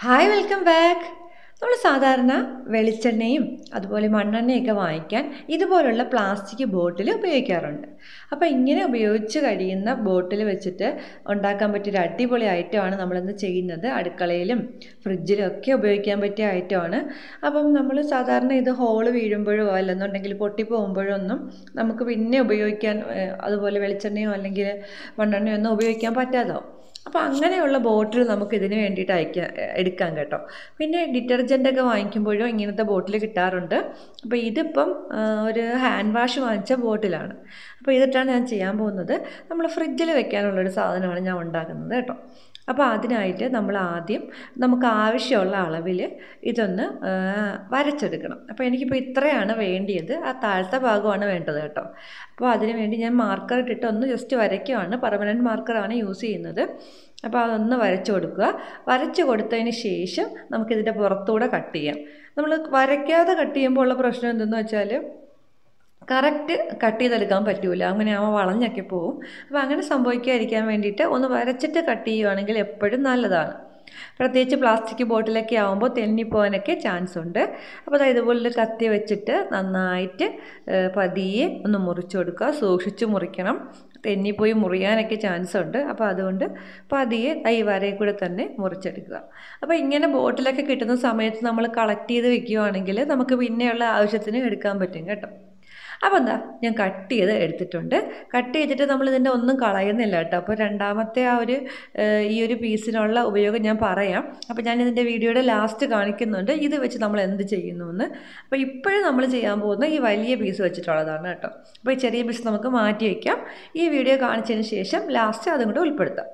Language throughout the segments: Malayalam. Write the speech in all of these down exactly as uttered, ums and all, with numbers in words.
Hi welcome back. നമ്മൾ സാധാരണ വെളിച്ചെണ്ണയും അതുപോലെ മണ്ണെണ്ണയൊക്കെ വാങ്ങിക്കാൻ ഇതുപോലുള്ള പ്ലാസ്റ്റിക് ബോട്ടിൽ ഉപയോഗിക്കാറുണ്ട്. അപ്പോൾ ഇങ്ങനെ ഉപയോഗിച്ച് കഴിയുന്ന ബോട്ടിൽ വെച്ചിട്ട് ഉണ്ടാക്കാൻ പറ്റിയൊരു അടിപൊളി ഐറ്റമാണ് നമ്മളിന്ന് ചെയ്യുന്നത്. അടുക്കളയിലും ഫ്രിഡ്ജിലും ഒക്കെ ഉപയോഗിക്കാൻ പറ്റിയ ഐറ്റമാണ്. അപ്പം നമ്മൾ സാധാരണ ഇത് ഹോള് വീഴുമ്പോഴോ അല്ലെന്നുണ്ടെങ്കിൽ പൊട്ടിപ്പോകുമ്പോഴോ ഒന്നും നമുക്ക് പിന്നെ ഉപയോഗിക്കാൻ അതുപോലെ വെളിച്ചെണ്ണയോ അല്ലെങ്കിൽ മണ്ണെണ്ണയോ ഒന്നും ഉപയോഗിക്കാൻ പറ്റാതാവും. അപ്പോൾ അങ്ങനെയുള്ള ബോട്ടിൽ നമുക്ക് ഇതിന് വേണ്ടിയിട്ട് അയക്കാം എടുക്കാം കേട്ടോ. പിന്നെ ഡിറ്റർജൻ്റൊക്കെ വാങ്ങിക്കുമ്പോഴും ഇങ്ങനത്തെ ബോട്ടിൽ കിട്ടാറുണ്ട്. അപ്പോൾ ഇതിപ്പം ഒരു ഹാൻഡ് വാഷ് വാങ്ങിച്ച ബോട്ടിലാണ്. അപ്പോൾ ഇതിട്ടാണ് ഞാൻ ചെയ്യാൻ പോകുന്നത്. നമ്മൾ ഫ്രിഡ്ജിൽ വെക്കാനുള്ളൊരു സാധനമാണ് ഞാൻ ഉണ്ടാക്കുന്നത് കേട്ടോ. അപ്പോൾ അതിനായിട്ട് നമ്മൾ ആദ്യം നമുക്ക് ആവശ്യമുള്ള അളവിൽ ഇതൊന്ന് വരച്ചെടുക്കണം. അപ്പോൾ എനിക്കിപ്പോൾ ഇത്രയാണ് വേണ്ടിയത്. ആ താഴത്തെ ഭാഗമാണ് വേണ്ടത് കേട്ടോ. അപ്പോൾ അതിന് വേണ്ടി ഞാൻ മാർക്കർ ഇട്ടിട്ട് ഒന്ന് ജസ്റ്റ് വരയ്ക്കുവാണ്. പെർമനൻറ്റ് മാർക്കറാണ് യൂസ് ചെയ്യുന്നത്. അപ്പോൾ അതൊന്ന് വരച്ചു കൊടുക്കുക. വരച്ച് കൊടുത്തതിന് ശേഷം നമുക്കിതിൻ്റെ പുറത്തൂടെ കട്ട് ചെയ്യാം. നമ്മൾ വരയ്ക്കാതെ കട്ട് ചെയ്യുമ്പോൾ ഉള്ള പ്രശ്നം എന്തെന്ന് വെച്ചാൽ കറക്റ്റ് കട്ട് ചെയ്തെടുക്കാൻ പറ്റില്ല. അങ്ങനെ ആവുമ്പോൾ വളഞ്ഞൊക്കെ പോവും. അപ്പോൾ അങ്ങനെ സംഭവിക്കാതിരിക്കാൻ വേണ്ടിയിട്ട് ഒന്ന് വരച്ചിട്ട് കട്ട് ചെയ്യുകയാണെങ്കിൽ എപ്പോഴും നല്ലതാണ്. പ്രത്യേകിച്ച് പ്ലാസ്റ്റിക് ബോട്ടിലൊക്കെ ആകുമ്പോൾ തെന്നിപ്പോകാനൊക്കെ ചാൻസ് ഉണ്ട്. അപ്പോൾ അത് ഇതുപോലെ കത്തി വെച്ചിട്ട് നന്നായിട്ട് പതിയെ ഒന്ന് മുറിച്ച് കൊടുക്കുക. സൂക്ഷിച്ച് മുറിക്കണം. തെന്നിപ്പോയി മുറിയാനൊക്കെ ചാൻസ് ഉണ്ട്. അപ്പോൾ അതുകൊണ്ട് പതിയെ ഈ വരയിൽ കൂടെ തന്നെ മുറിച്ചെടുക്കുക. അപ്പോൾ ഇങ്ങനെ ബോട്ടിലൊക്കെ കിട്ടുന്ന സമയത്ത് നമ്മൾ കളക്ട് ചെയ്ത് വെക്കുകയാണെങ്കിൽ നമുക്ക് പിന്നെയുള്ള ആവശ്യത്തിന് എടുക്കാൻ പറ്റും കേട്ടോ. അപ്പോൾ എന്താ ഞാൻ കട്ട് ചെയ്ത് എടുത്തിട്ടുണ്ട്. കട്ട് ചെയ്തിട്ട് നമ്മളിതിൻ്റെ ഒന്നും കളയുന്നില്ല കേട്ടോ. അപ്പോൾ രണ്ടാമത്തെ ആ ഒരു ഈ ഒരു പീസിനുള്ള ഉപയോഗം ഞാൻ പറയാം. അപ്പോൾ ഞാൻ ഇതിൻ്റെ വീഡിയോയുടെ ലാസ്റ്റ് കാണിക്കുന്നുണ്ട് ഇത് വെച്ച് നമ്മൾ എന്ത് ചെയ്യുന്നു എന്ന്. അപ്പോൾ ഇപ്പോഴും നമ്മൾ ചെയ്യാൻ പോകുന്ന ഈ വലിയ പീസ് വെച്ചിട്ടുള്ളതാണ് കേട്ടോ. അപ്പോൾ ഈ ചെറിയ പീസ് നമുക്ക് മാറ്റി വയ്ക്കാം. ഈ വീഡിയോ കാണിച്ചതിന് ശേഷം ലാസ്റ്റ് അതും കൂടെ ഉൾപ്പെടുത്താം.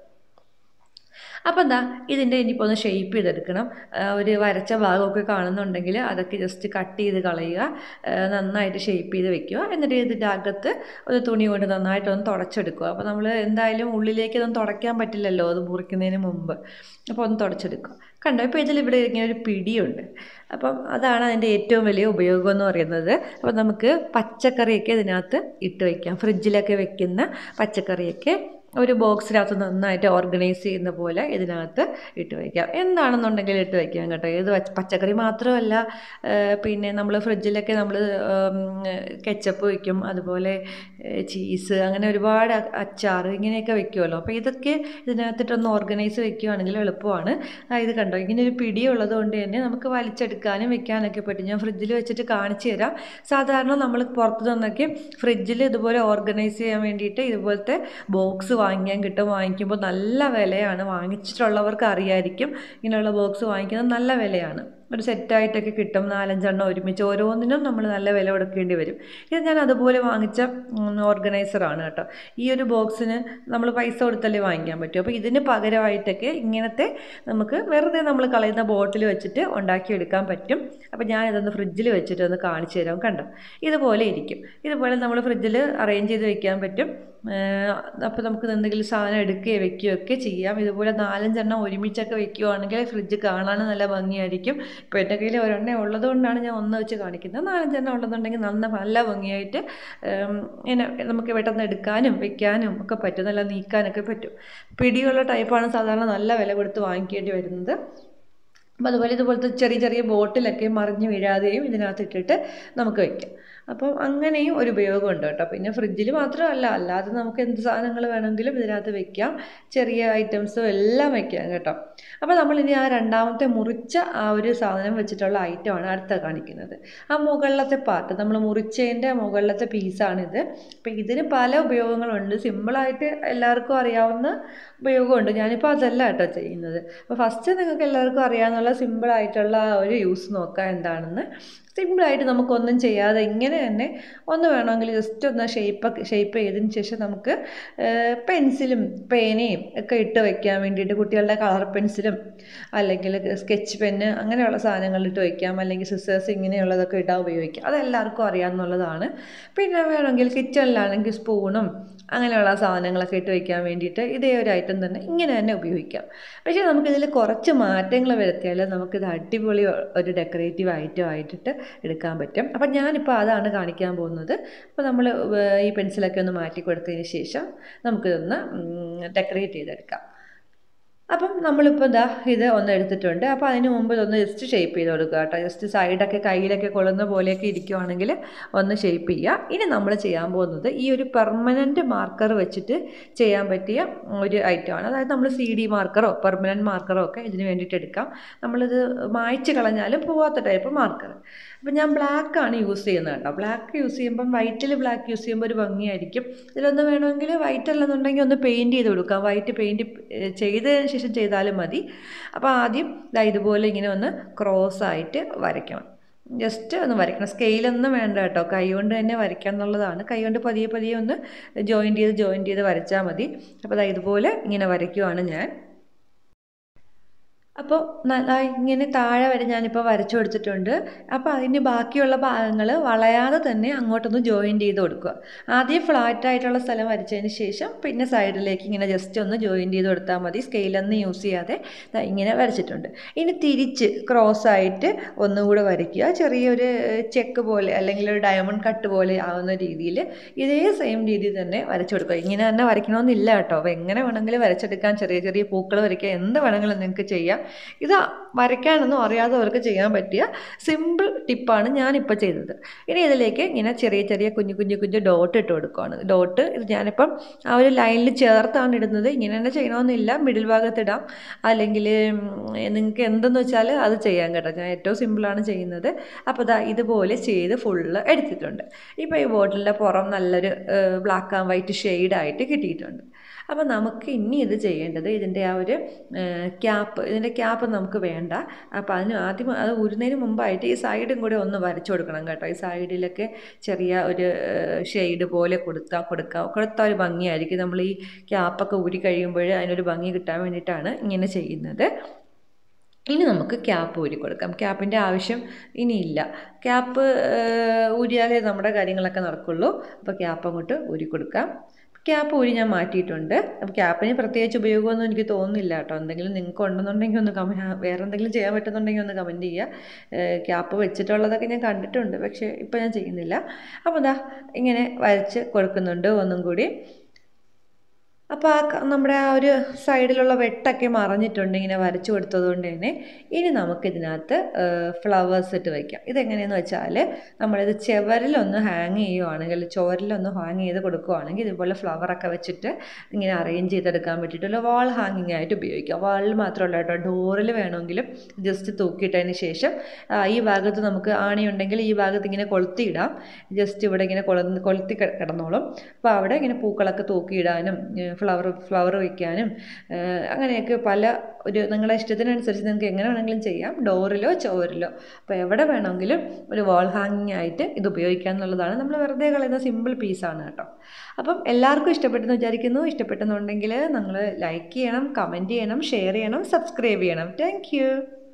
അപ്പോൾ എന്താ ഇതിൻ്റെ ഇനിയിപ്പോൾ ഒന്ന് ഷേപ്പ് ചെയ്തെടുക്കണം. ഒരു വരച്ച ഭാഗമൊക്കെ കാണുന്നുണ്ടെങ്കിൽ അതൊക്കെ ജസ്റ്റ് കട്ട് ചെയ്ത് കളയുക. നന്നായിട്ട് ഷേപ്പ് ചെയ്ത് വെക്കുക. എന്നിട്ട് ഇതിൻ്റെ അകത്ത് ഒരു തുണി കൊണ്ട് നന്നായിട്ടൊന്ന് തുടച്ചെടുക്കുക. അപ്പോൾ നമ്മൾ എന്തായാലും ഉള്ളിലേക്ക് ഒന്നും തുടയ്ക്കാൻ പറ്റില്ലല്ലോ അത് മുറിക്കുന്നതിന് മുമ്പ്. അപ്പോൾ ഒന്ന് തുടച്ചെടുക്കുക. കണ്ടോ, ഇപ്പോൾ ഇതിലിവിടെ ഇങ്ങനെ ഒരു പിടിയുണ്ട്. അപ്പം അതാണ് അതിൻ്റെ ഏറ്റവും വലിയ ഉപയോഗം എന്ന് പറയുന്നത്. അപ്പോൾ നമുക്ക് പച്ചക്കറിയൊക്കെ ഇതിനകത്ത് ഇട്ട് വയ്ക്കാം. ഫ്രിഡ്ജിലൊക്കെ വെക്കുന്ന പച്ചക്കറിയൊക്കെ ഒരു ബോക്സിനകത്ത് നന്നായിട്ട് ഓർഗനൈസ് ചെയ്യുന്ന പോലെ ഇതിനകത്ത് ഇട്ട് വയ്ക്കാം. എന്താണെന്നുണ്ടെങ്കിൽ ഇട്ട് വയ്ക്കാം കേട്ടോ. ഏത് പച്ചക്കറി മാത്രമല്ല, പിന്നെ നമ്മൾ ഫ്രിഡ്ജിലൊക്കെ നമ്മൾ കെച്ചപ്പ് വയ്ക്കും, അതുപോലെ ചീസ്, അങ്ങനെ ഒരുപാട് അച്ചാർ ഇങ്ങനെയൊക്കെ വെക്കുമല്ലോ. അപ്പോൾ ഇതൊക്കെ ഇതിനകത്തിട്ടൊന്ന് ഓർഗനൈസ് വെക്കുകയാണെങ്കിൽ എളുപ്പമാണ്. ഇത് കണ്ടോ, ഇങ്ങനെ ഒരു പിടി ഉള്ളത് കൊണ്ട് തന്നെ നമുക്ക് വലിച്ചെടുക്കാനും വെക്കാനൊക്കെ പറ്റും. ഞാൻ ഫ്രിഡ്ജിൽ വെച്ചിട്ട് കാണിച്ചു തരാം. സാധാരണ നമ്മൾ പുറത്തു നിന്നൊക്കെ ഫ്രിഡ്ജിൽ ഇതുപോലെ ഓർഗനൈസ് ചെയ്യാൻ വേണ്ടിയിട്ട് ഇതുപോലത്തെ ബോക്സ് വാങ്ങിക്കാൻ കിട്ടും. വാങ്ങിക്കുമ്പോൾ നല്ല വിലയാണ്. വാങ്ങിച്ചിട്ടുള്ളവർക്ക് അറിയായിരിക്കും. ഇങ്ങനെയുള്ള ബോക്സ് വാങ്ങിക്കുന്നത് നല്ല വിലയാണ്. ഒരു സെറ്റായിട്ടൊക്കെ കിട്ടും. നാലഞ്ചെണ്ണം ഒരുമിച്ച് ഓരോന്നിനും നമ്മൾ നല്ല വില കൊടുക്കേണ്ടി വരും. ഇത് ഞാൻ അതുപോലെ വാങ്ങിച്ച ഓർഗനൈസറാണ് കേട്ടോ. ഈ ഒരു ബോക്സിന് നമ്മൾ പൈസ കൊടുത്തല്ലേ വാങ്ങിക്കാൻ പറ്റും. അപ്പോൾ ഇതിന് പകരമായിട്ടൊക്കെ ഇങ്ങനത്തെ നമുക്ക് വെറുതെ നമ്മൾ കളയുന്ന ബോട്ടിൽ വെച്ചിട്ട് ഉണ്ടാക്കിയെടുക്കാൻ പറ്റും. അപ്പോൾ ഞാനിതൊന്ന് ഫ്രിഡ്ജിൽ വെച്ചിട്ട് ഒന്ന് കാണിച്ചു തരാം. കണ്ടോ, ഇതുപോലെ ഇരിക്കും. ഇതുപോലെ നമ്മൾ ഫ്രിഡ്ജിൽ അറേഞ്ച് ചെയ്ത് വെക്കാൻ പറ്റും. അപ്പോൾ നമുക്ക് എന്തെങ്കിലും സാധനം എടുക്കുകയോ വെക്കുകയോ ഒക്കെ ചെയ്യാം. ഇതുപോലെ നാലഞ്ചെണ്ണം ഒരുമിച്ചൊക്കെ വെക്കുകയാണെങ്കിൽ ഫ്രിഡ്ജ് കാണാൻ നല്ല ഭംഗിയായിരിക്കും. ഇപ്പോൾ എൻ്റെ കയ്യിൽ ഒരെണ്ണ ഉള്ളത് കൊണ്ടാണ് ഞാൻ ഒന്ന് വെച്ച് കാണിക്കുന്നത്. നാലഞ്ചെണ്ണം ഉള്ളതുണ്ടെങ്കിൽ നന്ന നല്ല ഭംഗിയായിട്ട് ഇങ്ങനെ നമുക്ക് പെട്ടെന്ന് എടുക്കാനും വെക്കാനും ഒക്കെ പറ്റും. നല്ല നീക്കാനൊക്കെ പറ്റും. പിടിയുള്ള ടൈപ്പാണ് സാധാരണ നല്ല വില കൊടുത്ത് വാങ്ങിക്കേണ്ടി വരുന്നത്. അപ്പോൾ അതുപോലെ ഇതുപോലത്തെ ചെറിയ ചെറിയ ബോട്ടിലൊക്കെ മറിഞ്ഞ് വീഴാതെയും ഇതിനകത്ത് ഇട്ടിട്ട് നമുക്ക് വയ്ക്കാം. അപ്പം അങ്ങനെയും ഒരു ഉപയോഗമുണ്ട് കേട്ടോ. പിന്നെ ഫ്രിഡ്ജിൽ മാത്രമല്ല, അല്ലാതെ നമുക്ക് എന്ത് സാധനങ്ങൾ വേണമെങ്കിലും ഇതിനകത്ത് വെക്കാം. ചെറിയ ഐറ്റംസും എല്ലാം വെക്കാം കേട്ടോ. അപ്പോൾ നമ്മളിനി ആ രണ്ടാമത്തെ മുറിച്ച ആ ഒരു സാധനം വെച്ചിട്ടുള്ള ഐറ്റമാണ് അടുത്ത കാണിക്കുന്നത്. ആ മുകളിലത്തെ പാർട്ട്, നമ്മൾ മുറിച്ചതിൻ്റെ മുകളിലത്തെ പീസാണിത്. അപ്പോൾ ഇതിന് പല ഉപയോഗങ്ങളുണ്ട്. സിമ്പിളായിട്ട് എല്ലാവർക്കും അറിയാവുന്ന ഉപയോഗമുണ്ട്. ഞാനിപ്പോൾ അതല്ല കേട്ടോ ചെയ്യുന്നത്. അപ്പോൾ ഫസ്റ്റ് നിങ്ങൾക്ക് എല്ലാവർക്കും അറിയാവുന്ന സിമ്പിളായിട്ടുള്ള ഒരു യൂസ് നോക്കാം എന്താണെന്ന്. സിമ്പിളായിട്ട് നമുക്കൊന്നും ചെയ്യാതെ ഇങ്ങനെ തന്നെ ഒന്ന് വേണമെങ്കിൽ ജസ്റ്റ് ഒന്ന് ഷേപ്പൊക്കെ ഷേപ്പ് ചെയ്തതിന് ശേഷം നമുക്ക് പെൻസിലും പേനയും ഒക്കെ ഇട്ട് വയ്ക്കാൻ വേണ്ടിയിട്ട് കുട്ടികളുടെ കളർ പെൻസിലും അല്ലെങ്കിൽ സ്കെച്ച് പെന്ന് അങ്ങനെയുള്ള സാധനങ്ങൾ ഇട്ട് വയ്ക്കാം. അല്ലെങ്കിൽ സിസേഴ്സ് ഇങ്ങനെയുള്ളതൊക്കെ ഇട്ടാൽ ഉപയോഗിക്കാം. അതെല്ലാവർക്കും അറിയാമെന്നുള്ളതാണ്. പിന്നെ വേണമെങ്കിൽ കിച്ചണിലാണെങ്കിൽ സ്പൂണും അങ്ങനെയുള്ള സാധനങ്ങളൊക്കെ ഇട്ട് വയ്ക്കാൻ വേണ്ടിയിട്ട് ഇതേ ഒരു ഐറ്റം തന്നെ ഇങ്ങനെ തന്നെ ഉപയോഗിക്കാം. പക്ഷേ നമുക്കിതിൽ കുറച്ച് മാറ്റങ്ങൾ വരുത്തിയാൽ നമുക്കിത് അടിപൊളി ഒരു ഡെക്കറേറ്റീവ് ഐറ്റം ആയിട്ടിട്ട് എടുക്കാൻ പറ്റും. അപ്പം ഞാനിപ്പോൾ അതാണ് കാണിക്കാൻ പോകുന്നത്. അപ്പോൾ നമ്മൾ ഈ പെൻസിലൊക്കെ ഒന്ന് മാറ്റി കൊടുത്തതിന് ശേഷം നമുക്കിതൊന്ന് ഡെക്കറേറ്റ് ചെയ്തെടുക്കാം. അപ്പം നമ്മളിപ്പോൾ ഇതാ ഇത് ഒന്ന് എടുത്തിട്ടുണ്ട്. അപ്പോൾ അതിന് മുമ്പ് ഇതൊന്ന് ജസ്റ്റ് ഷേപ്പ് ചെയ്ത് കൊടുക്കുക കേട്ടോ. ജസ്റ്റ് സൈഡൊക്കെ കയ്യിലൊക്കെ കൊള്ളുന്ന പോലെയൊക്കെ ഇരിക്കുവാണെങ്കിൽ ഒന്ന് ഷേപ്പ് ചെയ്യുക. ഇനി നമ്മൾ ചെയ്യാൻ പോകുന്നത് ഈ ഒരു പെർമനൻറ്റ് മാർക്കർ വെച്ചിട്ട് ചെയ്യാൻ പറ്റിയ ഒരു ഐറ്റമാണ്. അതായത് നമ്മൾ സി ഡി മാർക്കറോ പെർമനൻറ്റ് മാർക്കറോ ഒക്കെ ഇതിന് വേണ്ടിയിട്ട് എടുക്കാം. നമ്മളിത് മായ്ച്ച് കളഞ്ഞാലും പോവാത്ത ടൈപ്പ് മാർക്കർ. അപ്പോൾ ഞാൻ ബ്ലാക്കാണ് യൂസ് ചെയ്യുന്നത് കേട്ടോ. ബ്ലാക്ക് യൂസ് ചെയ്യുമ്പം വൈറ്റിൽ ബ്ലാക്ക് യൂസ് ചെയ്യുമ്പോൾ ഒരു ഭംഗിയായിരിക്കും. ഇതിലൊന്ന് വേണമെങ്കിൽ വൈറ്റ് അല്ലെന്നുണ്ടെങ്കിൽ ഒന്ന് പെയിൻറ്റ് ചെയ്ത് കൊടുക്കാം. വൈറ്റ് പെയിൻറ്റ് ചെയ്തതിന് ശേഷം ചെയ്താലും മതി. അപ്പോൾ ആദ്യം ഇതാ ഇതുപോലെ ഇങ്ങനെ ഒന്ന് ക്രോസ് ആയിട്ട് വരയ്ക്കണം. ജസ്റ്റ് ഒന്ന് വരയ്ക്കണം. സ്കെയിലൊന്നും വേണ്ട കേട്ടോ. കൈ കൊണ്ട് തന്നെ വരയ്ക്കുക എന്നുള്ളതാണ്. കൈ കൊണ്ട് പതിയെ പതിയെ ഒന്ന് ജോയിൻറ്റ് ചെയ്ത് ജോയിൻറ്റ് ചെയ്ത് വരച്ചാൽ മതി. അപ്പോൾ ഇതാ ഇതുപോലെ ഇങ്ങനെ വരയ്ക്കുവാണ് ഞാൻ. അപ്പോൾ നല്ല ഇങ്ങനെ താഴെ വരെ ഞാനിപ്പോൾ വരച്ചു കൊടുത്തിട്ടുണ്ട്. അപ്പോൾ അതിന് ബാക്കിയുള്ള ഭാഗങ്ങൾ വളയാതെ തന്നെ അങ്ങോട്ടൊന്ന് ജോയിൻ ചെയ്ത് കൊടുക്കുക. ആദ്യം ഫ്ലാറ്റായിട്ടുള്ള സ്ഥലം വരച്ചതിന് ശേഷം പിന്നെ സൈഡിലേക്ക് ഇങ്ങനെ ജസ്റ്റ് ഒന്ന് ജോയിൻ ചെയ്ത് കൊടുത്താൽ മതി. സ്കെയിലൊന്നും യൂസ് ചെയ്യാതെ ഇങ്ങനെ വരച്ചിട്ടുണ്ട്. ഇനി തിരിച്ച് ക്രോസ് ആയിട്ട് ഒന്നുകൂടെ വരയ്ക്കുക. ചെറിയൊരു ചെക്ക് പോലെ അല്ലെങ്കിൽ ഒരു ഡയമണ്ട് കട്ട് പോലെ ആവുന്ന രീതിയിൽ ഇതേ സെയിം രീതിയിൽ തന്നെ വരച്ചു കൊടുക്കുക. ഇങ്ങനെ തന്നെ വരയ്ക്കണമെന്നില്ല കേട്ടോ. അപ്പോൾ എങ്ങനെ വേണമെങ്കിലും വരച്ചെടുക്കാൻ, ചെറിയ ചെറിയ പൂക്കൾ വരയ്ക്കുക, എന്ത് വേണമെങ്കിലും നിങ്ങൾക്ക് ചെയ്യാം. ഇത് വരയ്ക്കാനൊന്നും അറിയാത്തവർക്ക് ചെയ്യാൻ പറ്റിയ സിമ്പിൾ ടിപ്പാണ് ഞാനിപ്പോൾ ചെയ്തത്. ഇനി ഇതിലേക്ക് ഇങ്ങനെ ചെറിയ ചെറിയ കുഞ്ഞു കുഞ്ഞു കുഞ്ഞു ഡോട്ട് ഇട്ട് കൊടുക്കുകയാണ്. ഡോട്ട് ഇത് ഞാനിപ്പം ആ ഒരു ലൈനിൽ ചേർത്താണ് ഇടുന്നത്. ഇങ്ങനെ തന്നെ ചെയ്യണമെന്നില്ല. മിഡിൽ ഭാഗത്തിടാം, അല്ലെങ്കിൽ നിങ്ങൾക്ക് എന്തെന്ന് വെച്ചാൽ അത് ചെയ്യാൻ കേട്ടോ. ഞാൻ ഏറ്റവും സിമ്പിളാണ് ചെയ്യുന്നത്. അപ്പോൾ ഇതാ ഇതുപോലെ ചെയ്ത് ഫുള്ള് എടുത്തിട്ടുണ്ട്. ഇപ്പോൾ ഈ ബോട്ടിലിൻ്റെ പുറം നല്ലൊരു ബ്ലാക്ക് ആൻഡ് വൈറ്റ് ഷെയ്ഡായിട്ട് കിട്ടിയിട്ടുണ്ട്. അപ്പോൾ നമുക്ക് ഇനി ഇത് ചെയ്യേണ്ടത് ഇതിൻ്റെ ആ ഒരു ക്യാപ്പ്, ഇതിൻ്റെ ക്യാപ്പ് നമുക്ക് വേണ്ട. അപ്പോൾ അതിന് ആദ്യം അത് ഉരുന്നതിന് മുമ്പായിട്ട് ഈ സൈഡും കൂടെ ഒന്ന് വരച്ചു കൊടുക്കണം കേട്ടോ. ഈ സൈഡിലൊക്കെ ചെറിയ ഒരു ഷെയ്ഡ് പോലെ കൊടുത്താൽ കൊടുക്കുക കൊടുത്താൽ ഒരു ഭംഗിയായിരിക്കും. നമ്മൾ ഈ ക്യാപ്പൊക്കെ ഊരി കഴിയുമ്പോൾ അതിനൊരു ഭംഗി കിട്ടാൻ വേണ്ടിയിട്ടാണ് ഇങ്ങനെ ചെയ്യുന്നത്. ഇനി നമുക്ക് ക്യാപ്പ് ഊരി കൊടുക്കാം. ക്യാപ്പിൻ്റെ ആവശ്യം ഇനിയില്ല. ക്യാപ്പ് ഊരിയാലേ നമ്മുടെ കാര്യങ്ങളൊക്കെ നടക്കുള്ളൂ. അപ്പോൾ ക്യാപ്പ് അങ്ങോട്ട് ഊരി കൊടുക്കാം. ക്യാപ്പ് ഊരി ഞാൻ മാറ്റിയിട്ടുണ്ട്. അപ്പോൾ ക്യാപ്പിന് പ്രത്യേകിച്ച് ഉപയോഗമൊന്നും എനിക്ക് തോന്നുന്നില്ല കേട്ടോ. എന്തെങ്കിലും നിങ്ങൾക്ക് ഉണ്ടെന്നുണ്ടെങ്കിൽ ഒന്ന് കമൻറ്റ്, വേറെ എന്തെങ്കിലും ചെയ്യാൻ പറ്റുന്നുണ്ടെങ്കിൽ ഒന്ന് കമൻറ്റ് ചെയ്യുക. ക്യാപ്പ് വെച്ചിട്ടുള്ളതൊക്കെ ഞാൻ കണ്ടിട്ടുണ്ട്, പക്ഷേ ഇപ്പോൾ ഞാൻ ചെയ്യുന്നില്ല. അപ്പോൾ ഇതാ ഇങ്ങനെ വരച്ച് കൊടുക്കുന്നുണ്ട് ഒന്നും കൂടി. അപ്പോൾ ആ നമ്മുടെ ആ ഒരു സൈഡിലുള്ള വെട്ടൊക്കെ മറഞ്ഞിട്ടുണ്ട് ഇങ്ങനെ വരച്ചു കൊടുത്തതുകൊണ്ട് തന്നെ. ഇനി നമുക്കിതിനകത്ത് ഫ്ലവേഴ്സ് ഇട്ട് വയ്ക്കാം. ഇതെങ്ങനെയെന്ന് വെച്ചാൽ നമ്മളിത് ചുവരിലൊന്ന് ഹാങ് ചെയ്യുവാണെങ്കിൽ, ചുവരിലൊന്ന് ഹാങ് ചെയ്ത് കൊടുക്കുകയാണെങ്കിൽ ഇതുപോലെ ഫ്ലവറൊക്കെ വെച്ചിട്ട് ഇങ്ങനെ അറേഞ്ച് ചെയ്തെടുക്കാൻ പറ്റിയിട്ടുള്ള വാൾ ഹാങ്ങിങ് ആയിട്ട് ഉപയോഗിക്കാം. വാളിൽ മാത്രമല്ല കേട്ടോ, ഡോറിൽ വേണമെങ്കിലും ജസ്റ്റ് തൂക്കിയിട്ടതിന് ശേഷം ഈ ഭാഗത്ത് നമുക്ക് ആണി ഉണ്ടെങ്കിൽ ഈ ഭാഗത്ത് ഇങ്ങനെ കൊളുത്തിയിടാം. ജസ്റ്റ് ഇവിടെ ഇങ്ങനെ കൊള കൊളുത്തി കിടന്നോളും. അപ്പോൾ അവിടെ ഇങ്ങനെ പൂക്കളൊക്കെ തൂക്കിയിടാനും ഫ്ലവർ ഫ്ലവർ വയ്ക്കാനും അങ്ങനെയൊക്കെ പല ഒരു നിങ്ങളുടെ ഇഷ്ടത്തിനനുസരിച്ച് നിങ്ങൾക്ക് എങ്ങനെ വേണമെങ്കിലും ചെയ്യാം. ഡോറിലോ ചുവരിലോ, അപ്പോൾ എവിടെ വേണമെങ്കിലും ഒരു വാൾ ഹാങ്ങിങ് ആയിട്ട് ഇത് ഉപയോഗിക്കുക എന്നുള്ളതാണ്. നമ്മൾ വെറുതെ കളയുന്ന സിമ്പിൾ പീസാണ് കേട്ടോ. അപ്പം എല്ലാവർക്കും ഇഷ്ടപ്പെട്ടെന്ന് വിചാരിക്കുന്നു. ഇഷ്ടപ്പെട്ടെന്നുണ്ടെങ്കിൽ നിങ്ങൾ ലൈക്ക് ചെയ്യണം, കമൻറ്റ് ചെയ്യണം, ഷെയർ ചെയ്യണം, സബ്സ്ക്രൈബ് ചെയ്യണം. താങ്ക്